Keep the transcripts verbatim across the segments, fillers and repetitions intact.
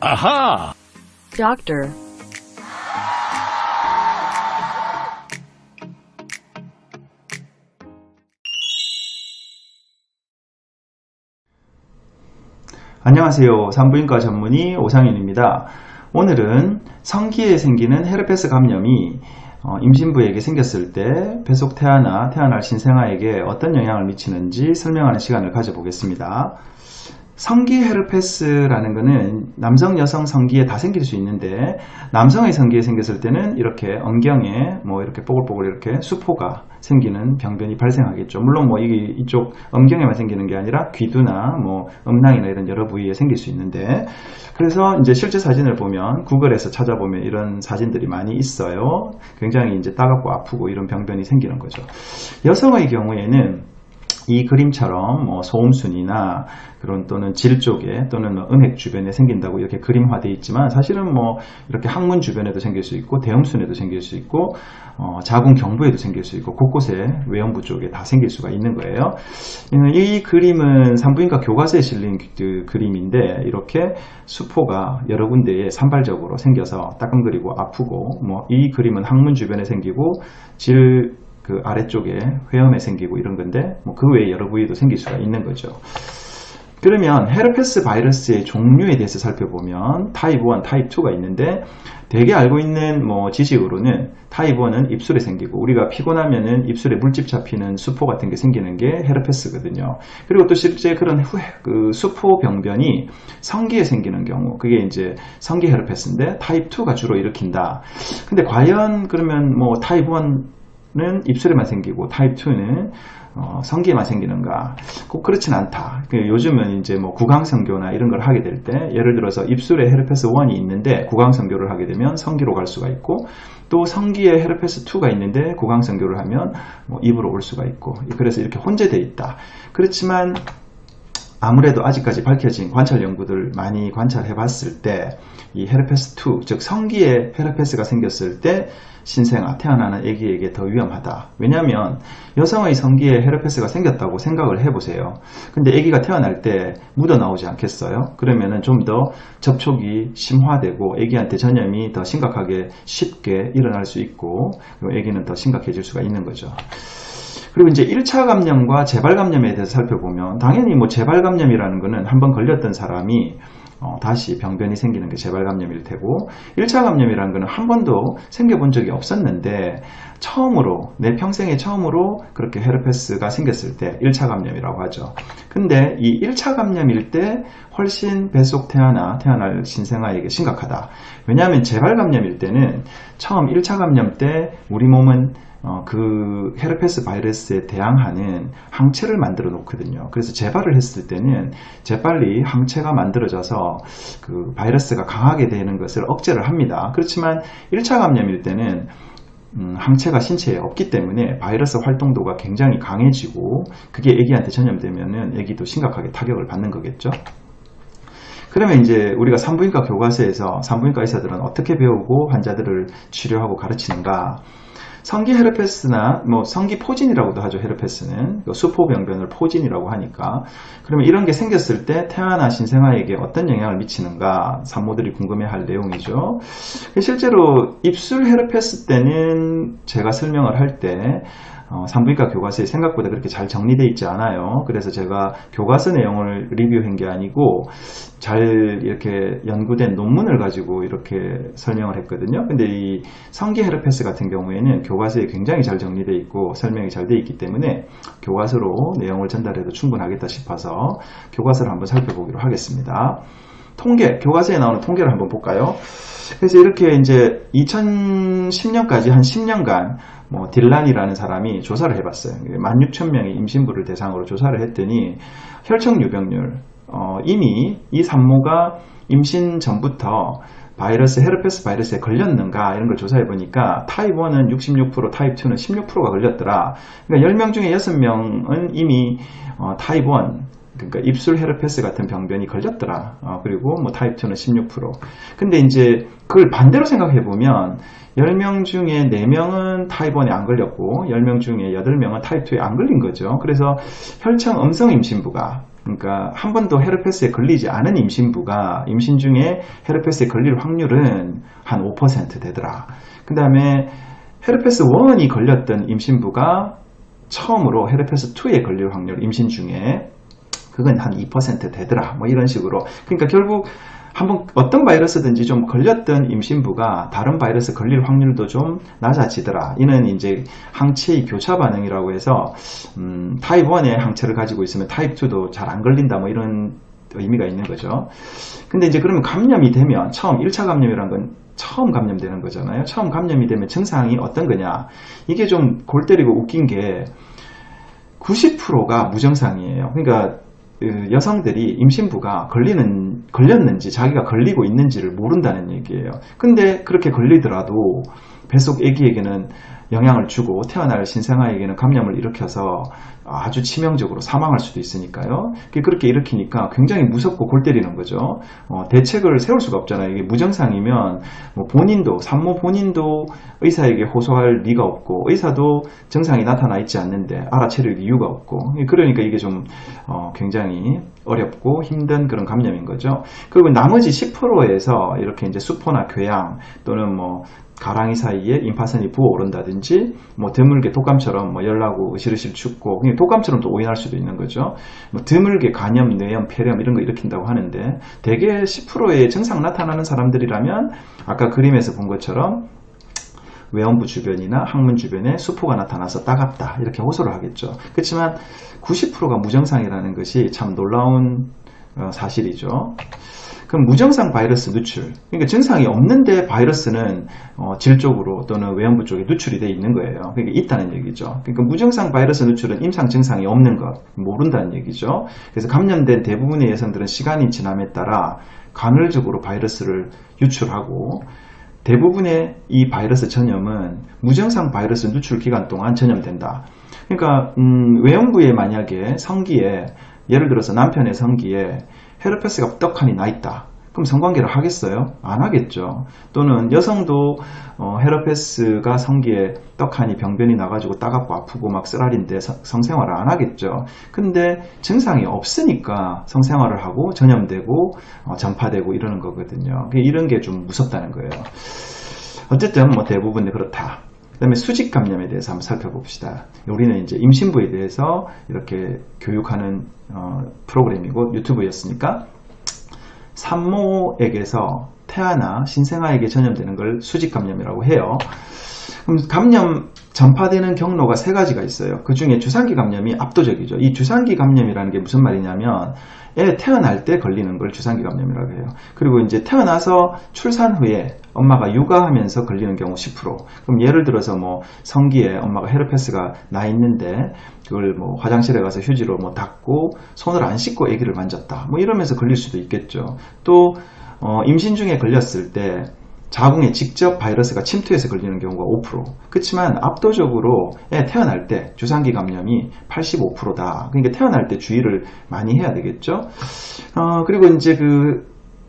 아하! Doctor. 안녕하세요. 산부인과 전문의 오상윤입니다. 오늘은 성기에 생기는 헤르페스 감염이 임신부에게 생겼을 때 뱃속 태아나 태어날 신생아에게 어떤 영향을 미치는지 설명하는 시간을 가져보겠습니다. 성기 헤르페스라는 것은 남성, 여성 성기에 다 생길 수 있는데 남성의 성기에 생겼을 때는 이렇게 엄경에 뭐 이렇게 뽀글뽀글 이렇게 수포가 생기는 병변이 발생하겠죠. 물론 뭐 이게 이쪽 엄경에만 생기는 게 아니라 귀두나 뭐 음낭이나 이런 여러 부위에 생길 수 있는데, 그래서 이제 실제 사진을 보면 구글에서 찾아보면 이런 사진들이 많이 있어요. 굉장히 이제 따갑고 아프고 이런 병변이 생기는 거죠. 여성의 경우에는 이 그림처럼 뭐 소음순이나 그런 또는 질 쪽에 또는 음핵 주변에 생긴다고 이렇게 그림화되어 있지만, 사실은 뭐 이렇게 항문 주변에도 생길 수 있고 대음순에도 생길 수 있고 어, 자궁 경부에도 생길 수 있고 곳곳에 외음부 쪽에 다 생길 수가 있는 거예요. 이 그림은 산부인과 교과서에 실린 그 그림인데, 이렇게 수포가 여러 군데에 산발적으로 생겨서 따끔거리고 아프고, 뭐 이 그림은 항문 주변에 생기고 질 그 아래쪽에 회음에 생기고 이런 건데, 뭐 그 외에 여러 부위도 생길 수가 있는 거죠. 그러면 헤르페스 바이러스의 종류에 대해서 살펴보면 타입 일, 타입 이가 있는데, 대개 알고 있는 뭐 지식으로는 타입 일은 입술에 생기고, 우리가 피곤하면은 입술에 물집 잡히는 수포 같은 게 생기는 게 헤르페스거든요. 그리고 또 실제 그런 후, 그 수포 병변이 성기에 생기는 경우, 그게 이제 성기 헤르페스인데 타입 이가 주로 일으킨다. 근데 과연 그러면 뭐 타입 일은 입술에만 생기고 타입 이는 어, 성기에만 생기는가? 꼭 그렇진 않다. 요즘은 이제 뭐 구강성교나 이런 걸 하게 될 때, 예를 들어서 입술에 헤르페스 일이 있는데 구강성교를 하게 되면 성기로 갈 수가 있고, 또 성기에 헤르페스 이가 있는데 구강성교를 하면 뭐 입으로 올 수가 있고, 그래서 이렇게 혼재되어 있다. 그렇지만 아무래도 아직까지 밝혀진 관찰 연구들 많이 관찰해 봤을 때, 이 헤르페스 이, 즉 성기에 헤르페스가 생겼을 때 신생아, 태어나는 아기에게 더 위험하다. 왜냐하면 여성의 성기에 헤르페스가 생겼다고 생각을 해보세요. 근데 아기가 태어날 때 묻어나오지 않겠어요? 그러면은 좀 더 접촉이 심화되고 아기한테 전염이 더 심각하게 쉽게 일어날 수 있고, 그리고 아기는 더 심각해질 수가 있는 거죠. 그리고 이제 일 차 감염과 재발 감염에 대해서 살펴보면, 당연히 뭐 재발 감염이라는 거는 한번 걸렸던 사람이 어, 다시 병변이 생기는 게 재발 감염일 테고, 일 차 감염이라는 거는 한 번도 생겨본 적이 없었는데 처음으로, 내 평생에 처음으로 그렇게 헤르페스가 생겼을 때 일 차 감염이라고 하죠. 근데 이 일 차 감염일 때 훨씬 뱃속 태아나 태어날 신생아에게 심각하다. 왜냐하면 재발 감염일 때는 처음 일 차 감염 때 우리 몸은 어, 그 헤르페스 바이러스에 대항하는 항체를 만들어 놓거든요. 그래서 재발을 했을 때는 재빨리 항체가 만들어져서 그 바이러스가 강하게 되는 것을 억제를 합니다. 그렇지만 일 차 감염일 때는 음, 항체가 신체에 없기 때문에 바이러스 활동도가 굉장히 강해지고, 그게 아기한테 전염되면은 아기도 심각하게 타격을 받는 거겠죠. 그러면 이제 우리가 산부인과 교과서에서 산부인과 의사들은 어떻게 배우고 환자들을 치료하고 가르치는가? 성기 헤르페스나 뭐 성기 포진이라고도 하죠. 헤르페스는 수포병변을 포진이라고 하니까, 그러면 이런 게 생겼을 때 태아나 신생아에게 어떤 영향을 미치는가 산모들이 궁금해할 내용이죠. 실제로 입술 헤르페스 때는 제가 설명을 할 때 어, 산부인과 교과서에 생각보다 그렇게 잘 정리되어 있지 않아요. 그래서 제가 교과서 내용을 리뷰한 게 아니고 잘 이렇게 연구된 논문을 가지고 이렇게 설명을 했거든요. 근데 이 성기 헤르페스 같은 경우에는 교과서에 굉장히 잘 정리되어 있고 설명이 잘 되어 있기 때문에 교과서로 내용을 전달해도 충분하겠다 싶어서 교과서를 한번 살펴보기로 하겠습니다. 통계, 교과서에 나오는 통계를 한번 볼까요? 그래서 이렇게 이제 이천십 년까지 한 십 년간 뭐 딜란이라는 사람이 조사를 해봤어요. 만 육천 명의 임신부를 대상으로 조사를 했더니 혈청 유병률, 어, 이미 이 산모가 임신 전부터 바이러스, 헤르페스 바이러스에 걸렸는가 이런 걸 조사해 보니까 타입 일은 육십육 퍼센트, 타입 이는 십육 퍼센트가 걸렸더라. 그러니까 열 명 중에 여섯 명은 이미 어, 타입 일, 그러니까 입술 헤르페스 같은 병변이 걸렸더라. 어, 그리고 뭐 타입 이는 십육 퍼센트. 근데 이제 그걸 반대로 생각해 보면 열 명 중에 네 명은 타입 일에 안 걸렸고 열 명 중에 여덟 명은 타입 이에 안 걸린 거죠. 그래서 혈청 음성 임신부가 그러니까 한 번도 헤르페스에 걸리지 않은 임신부가 임신 중에 헤르페스에 걸릴 확률은 한 오 퍼센트 되더라. 그 다음에 헤르페스 일이 걸렸던 임신부가 처음으로 헤르페스 이에 걸릴 확률, 임신 중에 그건 한 이 퍼센트 되더라. 뭐 이런 식으로. 그러니까 결국 한번 어떤 바이러스든지 좀 걸렸던 임신부가 다른 바이러스 걸릴 확률도 좀 낮아지더라. 이는 이제 항체의 교차 반응이라고 해서 음, 타입 일의 항체를 가지고 있으면 타입 이도 잘 안 걸린다. 뭐 이런 의미가 있는 거죠. 근데 이제 그러면 감염이 되면 처음 일 차 감염이라는 건 처음 감염되는 거잖아요. 처음 감염이 되면 증상이 어떤 거냐. 이게 좀 골 때리고 웃긴 게 구십 퍼센트가 무증상이에요. 그러니까 그 여성들이 임신부가 걸리는, 걸렸는지 자기가 걸리고 있는지를 모른다는 얘기예요. 근데 그렇게 걸리더라도 뱃속 아기에게는 영향을 주고 태어날 신생아에게는 감염을 일으켜서 아주 치명적으로 사망할 수도 있으니까요. 그렇게 일으키니까 굉장히 무섭고 골 때리는 거죠. 어, 대책을 세울 수가 없잖아요. 이게 무증상이면 뭐 본인도, 산모 본인도 의사에게 호소할 리가 없고 의사도 증상이 나타나 있지 않는데 알아채릴 이유가 없고, 그러니까 이게 좀 어, 굉장히 어렵고 힘든 그런 감염인 거죠. 그리고 나머지 십 퍼센트에서 이렇게 이제 수포나 궤양 또는 뭐 가랑이 사이에 임파선이 부어오른다든지 뭐 드물게 독감처럼 뭐 열나고 으실으실 춥고 독감처럼 또 오인할 수도 있는 거죠. 뭐 드물게 간염, 뇌염, 폐렴 이런 거 일으킨다고 하는데 대개 십 퍼센트의 증상 나타나는 사람들이라면 아까 그림에서 본 것처럼 외원부 주변이나 항문 주변에 수포가 나타나서 따갑다 이렇게 호소를 하겠죠. 그렇지만 구십 퍼센트가 무증상이라는 것이 참 놀라운 사실이죠. 그럼 무증상 바이러스 누출, 그러니까 증상이 없는데 바이러스는 어, 질 쪽으로 또는 외형부 쪽에 누출이 되어 있는 거예요. 그러니까 있다는 얘기죠. 그러니까 무증상 바이러스 누출은 임상 증상이 없는 것, 모른다는 얘기죠. 그래서 감염된 대부분의 여성들은 시간이 지남에 따라 간헐적으로 바이러스를 유출하고 대부분의 이 바이러스 전염은 무증상 바이러스 누출 기간 동안 전염된다. 그러니까 음, 외형부에 만약에 성기에 예를 들어서 남편의 성기에 헤르페스가 떡하니 나 있다. 그럼 성관계를 하겠어요? 안 하겠죠. 또는 여성도 어, 헤르페스가 성기에 떡하니 병변이 나가지고 따갑고 아프고 막 쓰라린데 성생활을 안 하겠죠. 근데 증상이 없으니까 성생활을 하고 전염되고 어, 전파되고 이러는 거거든요. 이런 게 좀 무섭다는 거예요. 어쨌든 뭐 대부분 그렇다. 그 다음에 수직 감염에 대해서 한번 살펴봅시다. 우리는 이제 임신부에 대해서 이렇게 교육하는 어, 프로그램이고 유튜브였으니까 산모에게서 태아나 신생아에게 전염되는 걸 수직 감염이라고 해요. 그럼 감염 전파되는 경로가 세 가지가 있어요. 그 중에 주산기 감염이 압도적이죠. 이 주산기 감염이라는 게 무슨 말이냐면 애 태어날 때 걸리는 걸 주산기 감염이라고 해요. 그리고 이제 태어나서 출산 후에 엄마가 육아하면서 걸리는 경우 십 퍼센트. 그럼 예를 들어서 뭐 성기에 엄마가 헤르페스가 나 있는데 그걸 뭐 화장실에 가서 휴지로 뭐 닦고 손을 안 씻고 아기를 만졌다. 뭐 이러면서 걸릴 수도 있겠죠. 또 어, 임신 중에 걸렸을 때 자궁에 직접 바이러스가 침투해서 걸리는 경우가 오 퍼센트. 그렇지만 압도적으로 애 태어날 때 주산기 감염이 팔십오 퍼센트다. 그러니까 태어날 때 주의를 많이 해야 되겠죠. 어, 그리고 이제 그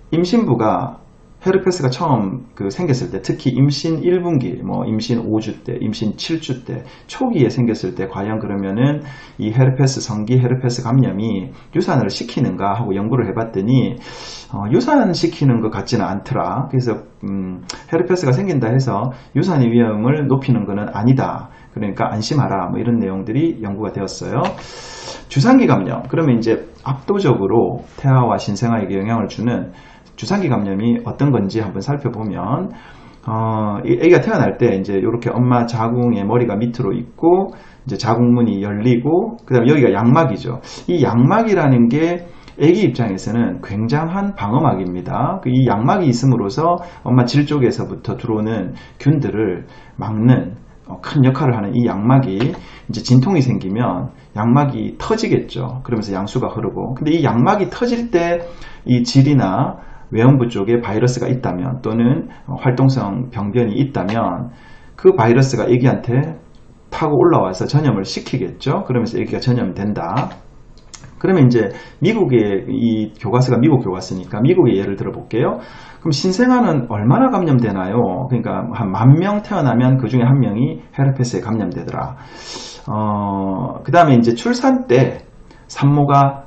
임신부가 헤르페스가 처음 그 생겼을 때, 특히 임신 일 분기, 뭐 임신 오 주 때, 임신 칠 주 때, 초기에 생겼을 때 과연 그러면은 이 헤르페스 성기 헤르페스 감염이 유산을 시키는가 하고 연구를 해봤더니 어, 유산시키는 것 같지는 않더라. 그래서 음, 헤르페스가 생긴다 해서 유산의 위험을 높이는 것은 아니다. 그러니까 안심하라. 뭐 이런 내용들이 연구가 되었어요. 주산기 감염. 그러면 이제 압도적으로 태아와 신생아에게 영향을 주는 주산기 감염이 어떤 건지 한번 살펴보면 어, 이 애기가 태어날 때 이제 이렇게 엄마 자궁의 머리가 밑으로 있고 이제 자궁문이 열리고 그다음에 여기가 양막이죠. 이 양막이라는 게 애기 입장에서는 굉장한 방어막입니다. 이 양막이 있음으로써 엄마 질 쪽에서부터 들어오는 균들을 막는 큰 역할을 하는 이 양막이 이제 진통이 생기면 양막이 터지겠죠. 그러면서 양수가 흐르고, 근데 이 양막이 터질 때 이 질이나 외형부 쪽에 바이러스가 있다면 또는 활동성 병변이 있다면 그 바이러스가 애기한테 타고 올라와서 전염을 시키겠죠. 그러면서 애기가 전염된다. 그러면 이제 미국의 이 교과서가 미국 교과서니까 미국의 예를 들어 볼게요. 그럼 신생아는 얼마나 감염되나요? 그러니까 한 만 명 태어나면 그 중에 한 명이 헤르페스에 감염되더라. 어, 그 다음에 이제 출산 때 산모가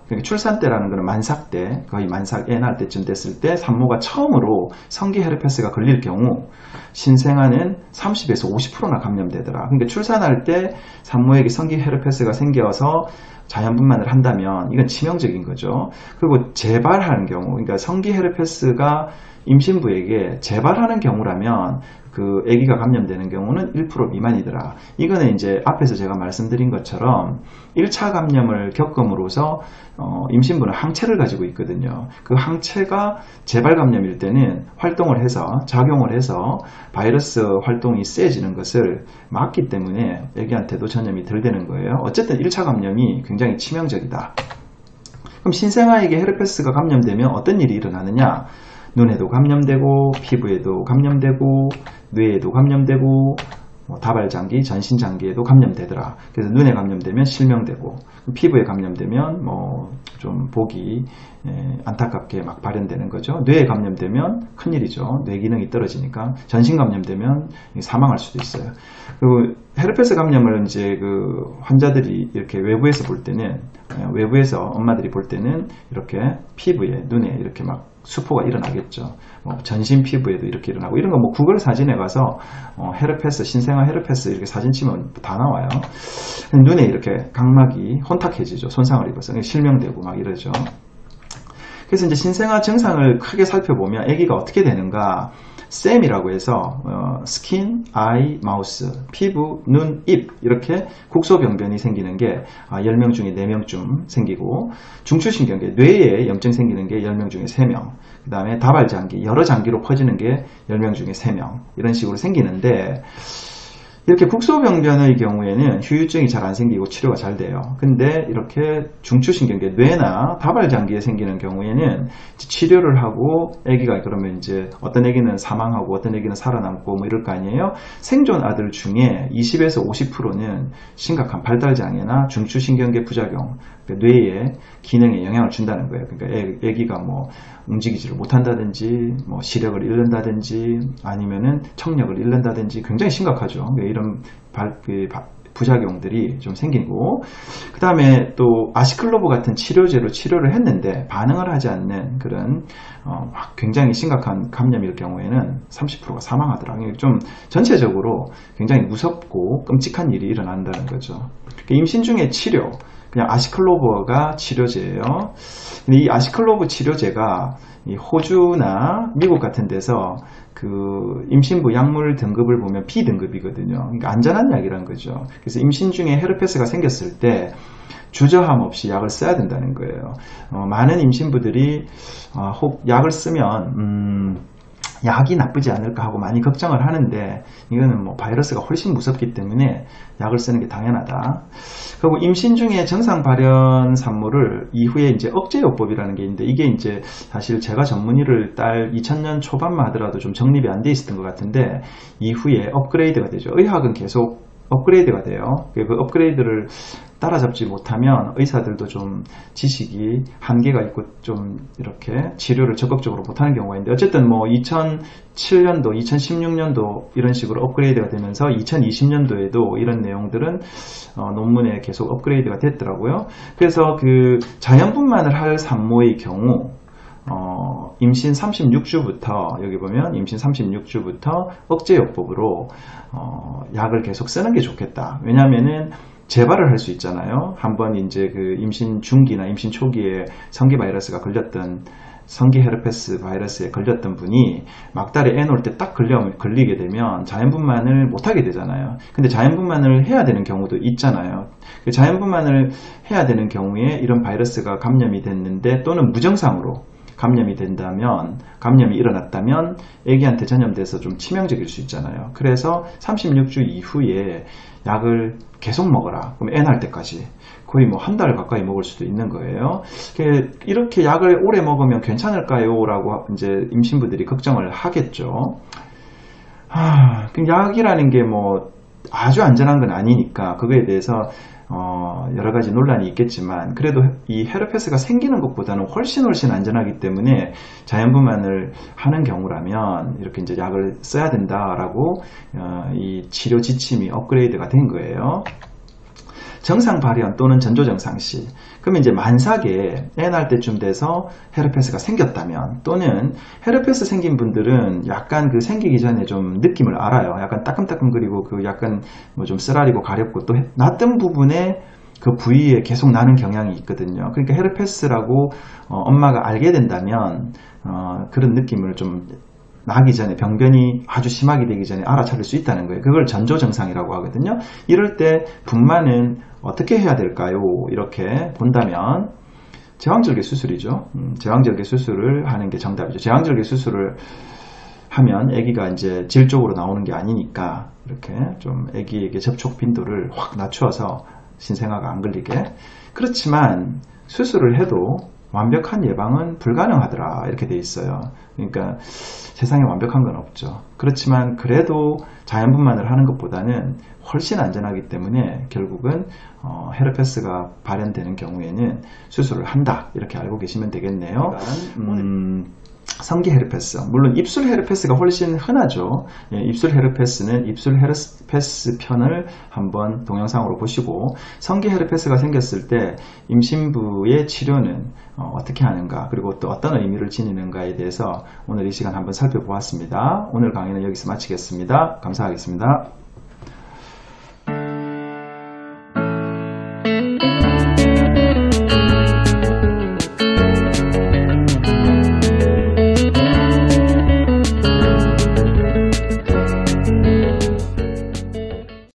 그러니까 출산 때라는 것은 만삭 때, 거의 만삭 애 낳을 때쯤 됐을 때 산모가 처음으로 성기 헤르페스가 걸릴 경우 신생아는 삼십에서 오십 퍼센트나 감염되더라. 그러니까 출산할 때 산모에게 성기 헤르페스가 생겨서 자연분만을 한다면 이건 치명적인 거죠. 그리고 재발하는 경우, 그러니까 성기 헤르페스가 임신부에게 재발하는 경우라면 그 아기가 감염되는 경우는 일 퍼센트 미만이더라. 이거는 이제 앞에서 제가 말씀드린 것처럼 일 차 감염을 겪음으로써 어, 임신부는 항체를 가지고 있거든요. 그 항체가 재발 감염일 때는 활동을 해서 작용을 해서 바이러스 활동이 세지는 것을 막기 때문에 아기한테도 전염이 덜 되는 거예요. 어쨌든 일 차 감염이 굉장히 치명적이다. 그럼 신생아에게 헤르페스가 감염되면 어떤 일이 일어나느냐? 눈에도 감염되고 피부에도 감염되고 뇌에도 감염되고 뭐 다발장기, 전신장기에도 감염되더라. 그래서 눈에 감염되면 실명되고 피부에 감염되면 뭐 좀 보기 예, 안타깝게 막 발현되는 거죠. 뇌에 감염되면 큰일이죠. 뇌 기능이 떨어지니까. 전신 감염되면 사망할 수도 있어요. 그리고 헤르페스 감염을 이제 그 환자들이 이렇게 외부에서 볼 때는 외부에서 엄마들이 볼 때는 이렇게 피부에 눈에 이렇게 막 수포가 일어나겠죠. 뭐 전신 피부에도 이렇게 일어나고 이런 거 뭐 구글 사진에 가서 어, 헤르페스 신생아 헤르페스 이렇게 사진 치면 다 나와요. 눈에 이렇게 각막이 혼탁해지죠. 손상을 입어서 실명되고 막 이러죠. 그래서 이제 신생아 증상을 크게 살펴보면 아기가 어떻게 되는가? 셈이라고 해서 어, 스킨, 아이, 마우스, 피부, 눈, 입 이렇게 국소병변이 생기는 게 아, 열 명 중에 네 명쯤 생기고 중추신경계, 뇌에 염증 생기는 게 열 명 중에 세 명 그 다음에 다발장기, 여러 장기로 퍼지는 게 열 명 중에 세 명 이런 식으로 생기는데 이렇게 국소병변의 경우에는 후유증이 잘 안 생기고 치료가 잘 돼요. 근데 이렇게 중추신경계, 뇌나 다발장기에 생기는 경우에는 치료를 하고 아기가 그러면 이제 어떤 아기는 사망하고 어떤 아기는 살아남고 뭐 이럴 거 아니에요. 생존 아들 중에 이십에서 오십 퍼센트는 심각한 발달장애나 중추신경계 부작용, 그러니까 뇌의 기능에 영향을 준다는 거예요. 그러니까 아기가 뭐 움직이지를 못한다든지 뭐 시력을 잃는다든지 아니면은 청력을 잃는다든지 굉장히 심각하죠. 이런 발, 그, 부작용들이 좀 생기고 그 다음에 또 아시클로브 같은 치료제로 치료를 했는데 반응을 하지 않는 그런 어, 굉장히 심각한 감염일 경우에는 삼십 퍼센트가 사망하더라고요. 좀 전체적으로 굉장히 무섭고 끔찍한 일이 일어난다는 거죠. 임신 중에 치료 그냥 아시클로브가 치료제예요. 근데 이 아시클로브 치료제가 이 호주나 미국 같은 데서 그 임신부 약물 등급을 보면 비 등급이거든요. 그러니까 안전한 약이란 거죠. 그래서 임신 중에 헤르페스가 생겼을 때 주저함 없이 약을 써야 된다는 거예요. 어, 많은 임신부들이 어, 혹 약을 쓰면 음, 약이 나쁘지 않을까 하고 많이 걱정을 하는데 이거는 뭐 바이러스가 훨씬 무섭기 때문에 약을 쓰는 게 당연하다. 그리고 임신 중에 정상 발현 산모를 이후에 이제 억제요법이라는 게 있는데 이게 이제 사실 제가 전문의를 딸 이천 년 초반만 하더라도 좀 정립이 안 돼 있었던 것 같은데 이후에 업그레이드가 되죠. 의학은 계속 업그레이드가 돼요. 그 업그레이드를 따라잡지 못하면 의사들도 좀 지식이 한계가 있고 좀 이렇게 치료를 적극적으로 못하는 경우가 있는데 어쨌든 뭐 이천칠 년도, 이천십육 년도 이런 식으로 업그레이드가 되면서 이천이십 년도에도 이런 내용들은 어, 논문에 계속 업그레이드가 됐더라고요. 그래서 그 자연분만을 할 산모의 경우 어, 임신 삼십육 주부터 여기 보면 임신 삼십육 주부터 억제요법으로 어, 약을 계속 쓰는 게 좋겠다. 왜냐하면은 재발을 할 수 있잖아요. 한번 이제 그 임신 중기나 임신 초기에 성기 바이러스가 걸렸던 성기 헤르페스 바이러스에 걸렸던 분이 막달에 애 놓을 때 딱 걸리게 되면 자연분만을 못하게 되잖아요. 근데 자연분만을 해야 되는 경우도 있잖아요. 자연분만을 해야 되는 경우에 이런 바이러스가 감염이 됐는데 또는 무증상으로 감염이 된다면, 감염이 일어났다면 아기한테 전염돼서 좀 치명적일 수 있잖아요. 그래서 삼십육 주 이후에 약을 계속 먹어라. 그럼 애 낳을 때까지 거의 뭐 한 달 가까이 먹을 수도 있는 거예요. 이렇게 약을 오래 먹으면 괜찮을까요? 라고 이제 임신부들이 걱정을 하겠죠. 하, 약이라는 게 뭐 아주 안전한 건 아니니까 그거에 대해서 어, 여러 가지 논란이 있겠지만 그래도 이 헤르페스가 생기는 것보다는 훨씬 훨씬 안전하기 때문에 자연분만을 하는 경우라면 이렇게 이제 약을 써야 된다라고 어, 이 치료 지침이 업그레이드가 된 거예요. 정상 발현 또는 전조증상 시, 그러면 이제 만삭에 애 낳을 때쯤 돼서 헤르페스가 생겼다면, 또는 헤르페스 생긴 분들은 약간 그 생기기 전에 좀 느낌을 알아요. 약간 따끔따끔거리고 그 약간 뭐 좀 쓰라리고 가렵고, 또 났던 부분에 그 부위에 계속 나는 경향이 있거든요. 그러니까 헤르페스라고 어, 엄마가 알게 된다면 어, 그런 느낌을 좀 나기 전에, 병변이 아주 심하게 되기 전에 알아차릴 수 있다는 거예요. 그걸 전조증상이라고 하거든요. 이럴 때 분만은 어떻게 해야 될까요? 이렇게 본다면 제왕절개 수술이죠. 음, 제왕절개 수술을 하는 게 정답이죠. 제왕절개 수술을 하면 아기가 이제 질적으로 나오는 게 아니니까 이렇게 좀 아기에게 접촉 빈도를 확 낮추어서 신생아가 안 걸리게. 그렇지만 수술을 해도 완벽한 예방은 불가능하더라, 이렇게 돼 있어요. 그러니까 세상에 완벽한 건 없죠. 그렇지만 그래도 자연분만을 하는 것보다는 훨씬 안전하기 때문에 결국은 어, 헤르페스가 발현되는 경우에는 수술을 한다, 이렇게 알고 계시면 되겠네요. 음, 성기 헤르페스, 물론 입술 헤르페스가 훨씬 흔하죠. 예, 입술 헤르페스는 입술 헤르페스 편을 한번 동영상으로 보시고, 성기 헤르페스가 생겼을 때 임신부의 치료는 어, 어떻게 하는가, 그리고 또 어떤 의미를 지니는가에 대해서 오늘 이 시간 한번 살펴보았습니다. 오늘 강의는 여기서 마치겠습니다. 감사하겠습니다.